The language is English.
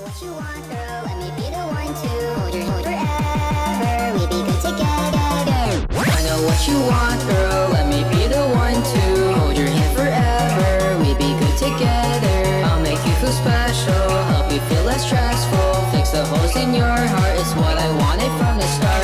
what you want, girl. Let me be the one to hold your hand forever. We be good together. I know what you want, girl. Let me be the one to hold your hand forever. We be good together. I'll make you feel special, help you feel less stressful. Fix the holes in your heart, it's what I wanted from the start.